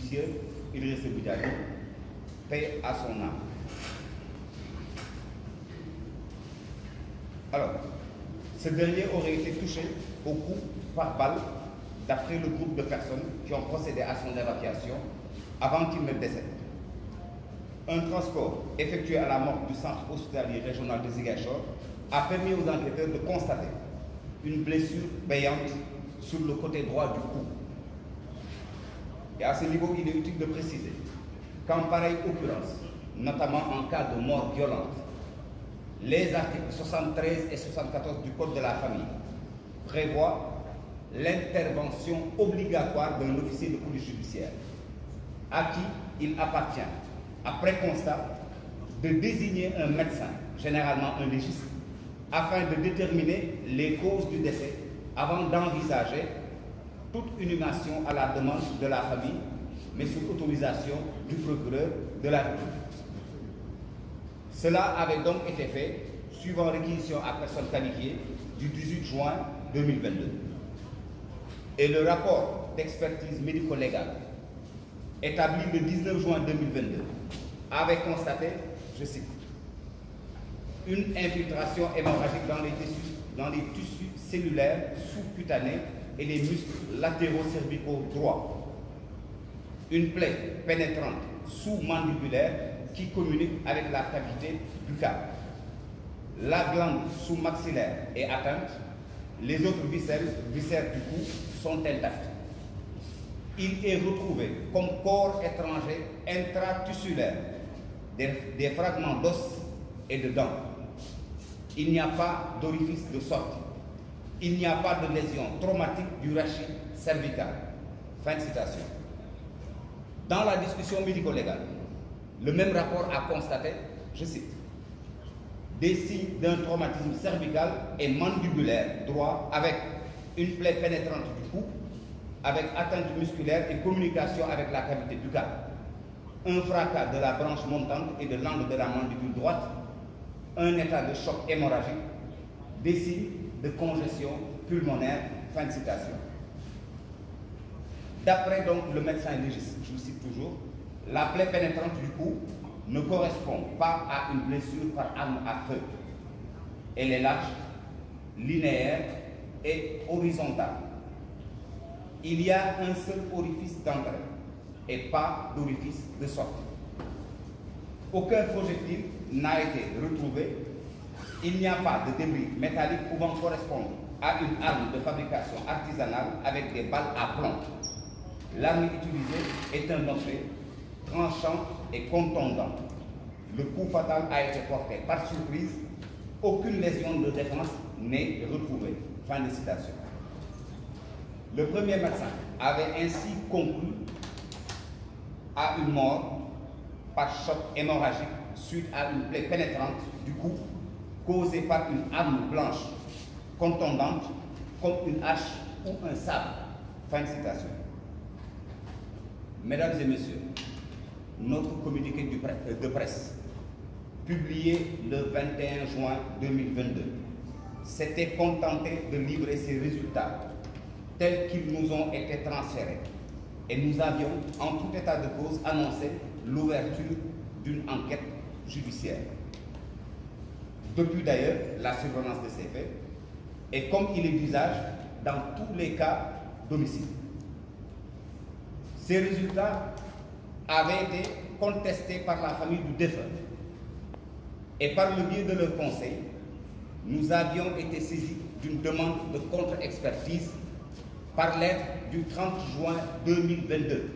judiciaire, Idrissa Goudiaby, paix à son âme. Alors, ce dernier aurait été touché au cou par balle, d'après le groupe de personnes qui ont procédé à son évacuation avant qu'il ne décède. Un transport effectué à la morgue du centre hospitalier régional de Ziguinchor a permis aux enquêteurs de constater une blessure béante sur le côté droit du cou. Et à ce niveau, il est utile de préciser qu'en pareille occurrence, notamment en cas de mort violente, les articles 73 et 74 du Code de la famille prévoient l'intervention obligatoire d'un officier de police judiciaire à qui il appartient, après constat, de désigner un médecin, généralement un légiste, afin de déterminer les causes du décès avant d'envisager toute inhumation à la demande de la famille, mais sous autorisation du procureur de la République. Cela avait donc été fait suivant réquisition à personne qualifiée du 18 juin 2022. Et le rapport d'expertise médico-légale établi le 19 juin 2022 avait constaté, je cite, une infiltration hémorragique dans les tissus cellulaires sous-cutanés et les muscles latéraux cervicaux droits, une plaie pénétrante sous-mandibulaire qui communique avec la cavité buccale. La glande sous-maxillaire est atteinte, les autres viscères du cou sont intacts. Il est retrouvé comme corps étranger intratusulaire des fragments d'os et de dents. Il n'y a pas d'orifice de sortie. Il n'y a pas de lésion traumatique du rachis cervical. Fin de citation. Dans la discussion médico-légale, le même rapport a constaté, je cite, des signes d'un traumatisme cervical et mandibulaire droit avec une plaie pénétrante du cou, avec atteinte musculaire et communication avec la cavité buccale, un fracas de la branche montante et de l'angle de la mandibule droite, un état de choc hémorragique, des signes de congestion pulmonaire, fin de citation. D'après donc le médecin légiste, je le cite toujours, la plaie pénétrante du cou ne correspond pas à une blessure par arme à feu. Elle est large, linéaire et horizontale. Il y a un seul orifice d'entrée et pas d'orifice de sortie. Aucun projectile n'a été retrouvé. Il n'y a pas de débris métalliques pouvant correspondre à une arme de fabrication artisanale avec des balles à plomb. L'arme utilisée est un objet tranchant et contondant. Le coup fatal a été porté par surprise. Aucune lésion de défense n'est retrouvée. Fin de citation. Le premier médecin avait ainsi conclu à une mort par choc hémorragique suite à une plaie pénétrante du cou causée par une arme blanche contondante comme une hache ou un sabre. Fin de citation. Mesdames et messieurs, notre communiqué de presse, publié le 21 juin 2022, s'était contenté de livrer ces résultats tels qu'ils nous ont été transférés. Et nous avions, en tout état de cause, annoncé l'ouverture d'une enquête judiciaire. Depuis d'ailleurs la survenance de ces faits, et comme il est d'usage dans tous les cas d'homicide. Ces résultats avaient été contestés par la famille du défunt. Et par le biais de leur conseil, nous avions été saisis d'une demande de contre-expertise par lettre du 30 juin 2022.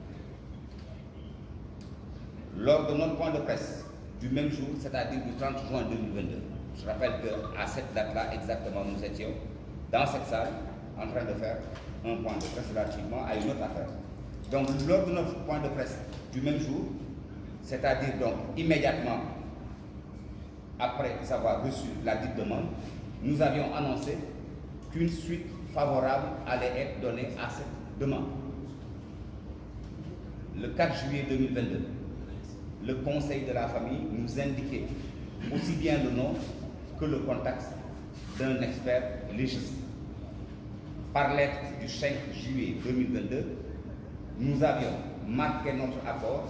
Lors de notre point de presse du même jour, c'est-à-dire du 30 juin 2022, je rappelle qu'à cette date-là exactement, nous étions dans cette salle en train de faire un point de presse relativement à une autre affaire. Donc, lors de notre point de presse du même jour, c'est-à-dire donc immédiatement après avoir reçu la dite demande, nous avions annoncé qu'une suite favorable allait être donnée à cette demande. Le 4 juillet 2022, le Conseil de la famille nous indiquait aussi bien le nom que le contact d'un expert légiste. Par lettre du 5 juillet 2022, nous avions marqué notre accord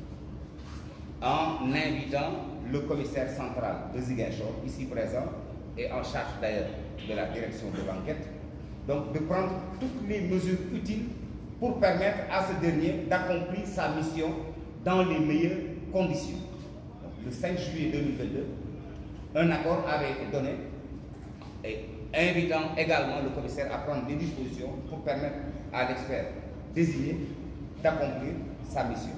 en invitant le commissaire central de Ziguinchor, ici présent, et en charge d'ailleurs de la direction de l'enquête, donc de prendre toutes les mesures utiles pour permettre à ce dernier d'accomplir sa mission dans les meilleures conditions. Donc, le 5 juillet 2022, un accord avait été donné, et invitant également le commissaire à prendre des dispositions pour permettre à l'expert désigné d'accomplir sa mission.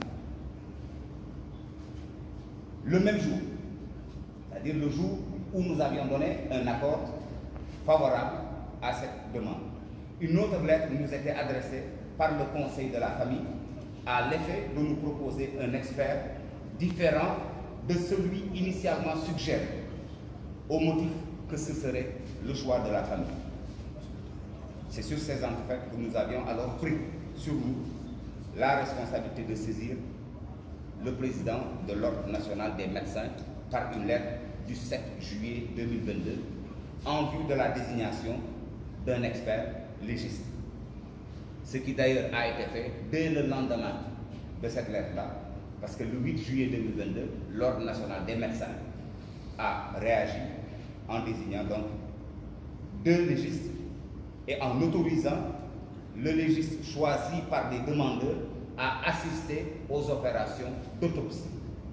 Le même jour, c'est-à-dire le jour où nous avions donné un accord favorable à cette demande, une autre lettre nous était adressée par le Conseil de la famille à l'effet de nous proposer un expert différent de celui initialement suggéré, au motif que ce serait le choix de la famille. C'est sur ces entrefaites que nous avions alors pris sur nous la responsabilité de saisir le président de l'Ordre national des médecins par une lettre du 7 juillet 2022 en vue de la désignation d'un expert légiste. Ce qui d'ailleurs a été fait dès le lendemain de cette lettre-là, parce que le 8 juillet 2022, l'Ordre national des médecins a réagi en désignant donc deux légistes et en autorisant le légiste choisi par des demandeurs à assister aux opérations d'autopsie.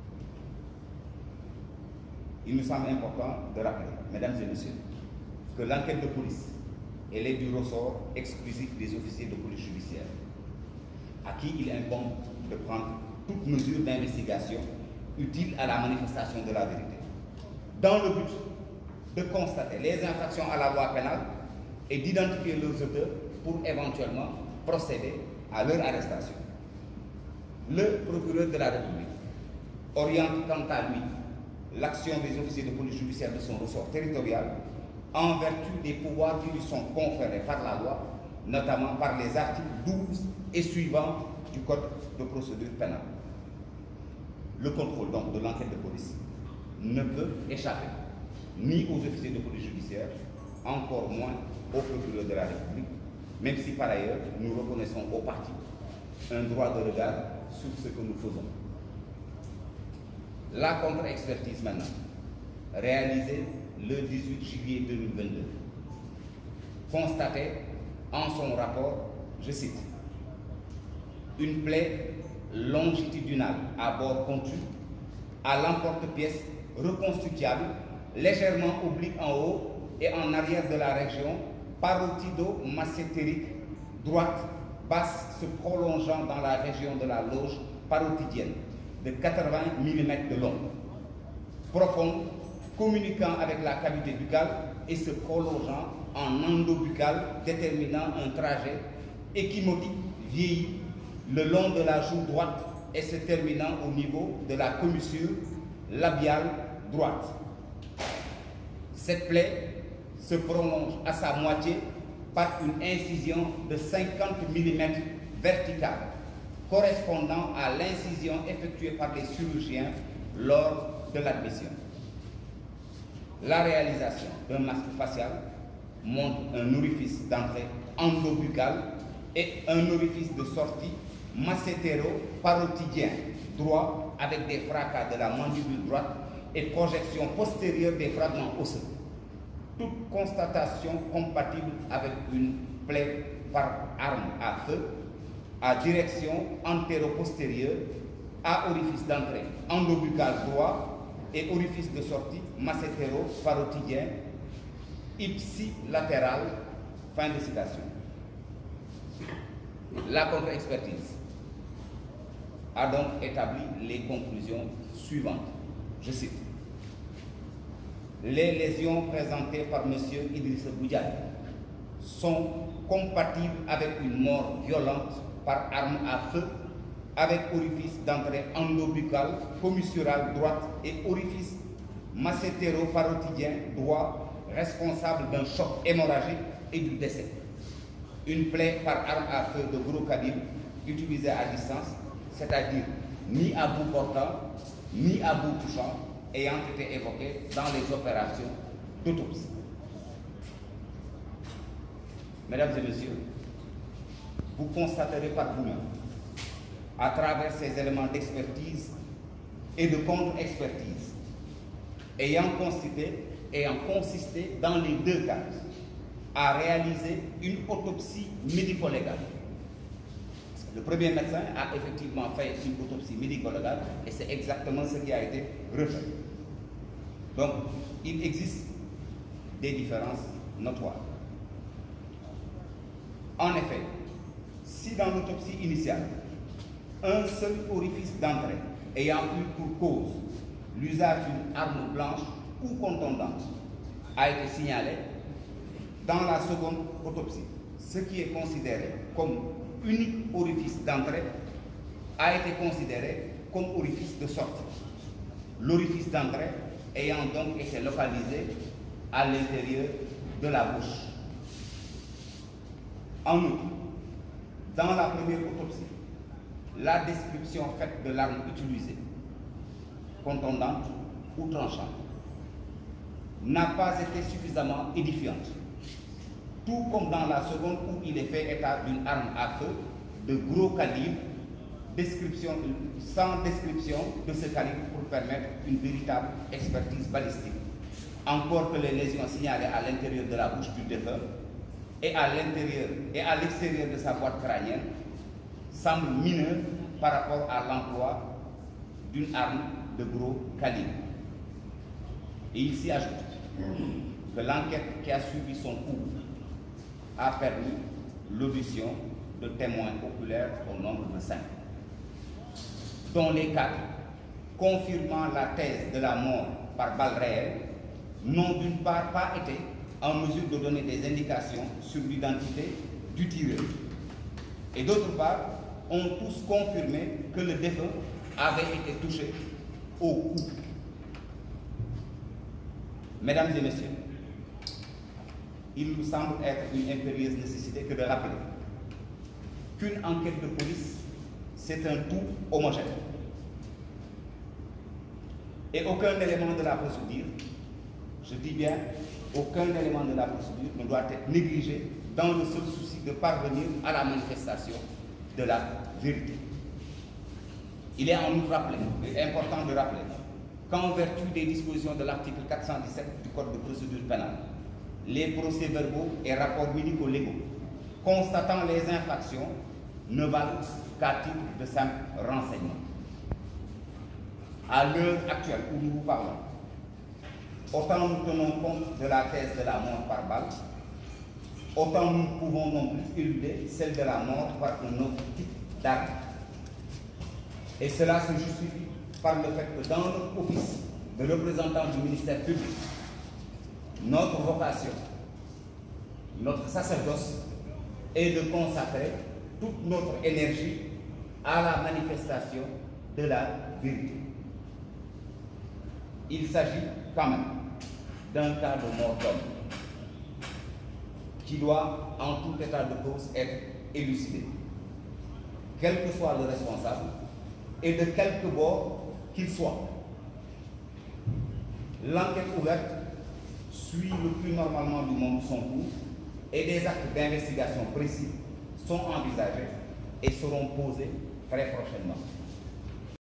Il nous semble important de rappeler, mesdames et messieurs, que l'enquête de police, elle est du ressort exclusif des officiers de police judiciaire, à qui il incombe de prendre toute mesure d'investigation utile à la manifestation de la vérité, dans le but de constater les infractions à la loi pénale et d'identifier leurs auteurs pour éventuellement procéder à leur arrestation. Le procureur de la République oriente quant à lui l'action des officiers de police judiciaire de son ressort territorial en vertu des pouvoirs qui lui sont conférés par la loi, notamment par les articles 12 et suivants du Code de procédure pénale. Le contrôle donc de l'enquête de police ne peut échapper ni aux officiers de police judiciaire, encore moins au procureur de la République, même si par ailleurs nous reconnaissons aux parties un droit de regard sur ce que nous faisons. La contre-expertise maintenant, réalisée le 18 juillet 2022, constatait en son rapport, je cite, une plaie longitudinale à bord contu, à l'emporte-pièce reconstituable, légèrement oblique en haut et en arrière de la région, parotido-massétérique, droite, basse, se prolongeant dans la région de la loge parotidienne, de 80 mm de long, profonde, communiquant avec la cavité buccale et se prolongeant en endobuccal, déterminant un trajet échymotique vieilli le long de la joue droite et se terminant au niveau de la commissure labiale droite. Cette plaie se prolonge à sa moitié par une incision de 50 mm verticale, correspondant à l'incision effectuée par les chirurgiens lors de l'admission. La réalisation d'un masque facial montre un orifice d'entrée endobuccal et un orifice de sortie massétéro-parotidien droit avec des fracas de la mandibule droite et projection postérieure des fragments osseux. Toute constatation compatible avec une plaie par arme à feu à direction antéro-postérieure à orifice d'entrée endobuccal droit et orifice de sortie massétéro-parotidien ipsilatéral. Fin de citation. La contre-expertise a donc établi les conclusions suivantes. Je cite. Les lésions présentées par M. Idrissa Goudiaby sont compatibles avec une mort violente par arme à feu avec orifice d'entrée endobuccal, commissural droite et orifice massétéro-parotidien droit responsable d'un choc hémorragique et du décès. Une plaie par arme à feu de gros calibre utilisée à distance, c'est-à-dire ni à bout portant, ni à bout touchant, ayant été évoquée dans les opérations d'autopsie. Mesdames et messieurs, vous constaterez par vous-même, à travers ces éléments d'expertise et de contre-expertise, ayant consisté dans les deux cas à réaliser une autopsie médico-légale. Le premier médecin a effectivement fait une autopsie médico-légale et c'est exactement ce qui a été refait. Donc, il existe des différences notoires. En effet, si dans l'autopsie initiale, un seul orifice d'entrée ayant eu pour cause l'usage d'une arme blanche ou contondante a été signalé, dans la seconde autopsie, ce qui est considéré comme unique orifice d'entrée a été considéré comme orifice de sortie. L'orifice d'entrée ayant donc été localisé à l'intérieur de la bouche. En outre, dans la première autopsie, la description faite de l'arme utilisée, contondante ou tranchante, n'a pas été suffisamment édifiante. Tout comme dans la seconde où il est fait état d'une arme à feu de gros calibre, sans description de ce calibre pour permettre une véritable expertise balistique. Encore que les lésions signalées à l'intérieur de la bouche du défunt et à l'extérieur de sa boîte crânienne semblent mineures par rapport à l'emploi d'une arme de gros calibre. Et il s'y ajoute que l'enquête qui a suivi son cours a permis l'audition de témoins oculaires au nombre de 5, dont les 4, confirmant la thèse de la mort par balle réelle, n'ont d'une part pas été en mesure de donner des indications sur l'identité du tireur, et d'autre part, ont tous confirmé que le défunt avait été touché au cou. Mesdames et messieurs, il nous semble être une impérieuse nécessité que de rappeler qu'une enquête de police, c'est un tout homogène. Et aucun élément de la procédure, je dis bien, aucun élément de la procédure ne doit être négligé dans le seul souci de parvenir à la manifestation de la vérité. Il est en outre important de rappeler qu'en vertu des dispositions de l'article 417 du Code de procédure pénale, les procès-verbaux et rapports médico-légaux constatant les infractions ne valent qu'à titre de simple renseignement. À l'heure actuelle où nous vous parlons, autant nous tenons compte de la thèse de la mort par balle, autant nous pouvons non plus éluder celle de la mort par un autre type d'arme. Et cela se justifie par le fait que dans notre office de représentant du ministère public, notre vocation, notre sacerdoce est de consacrer toute notre énergie à la manifestation de la vérité. Il s'agit quand même d'un cas de mort d'homme qui doit, en tout état de cause, être élucidé, quel que soit le responsable et de quelque bord qu'il soit. L'enquête ouverte suit le plus normalement du monde son cours et des actes d'investigation précis sont envisagés et seront posés très prochainement.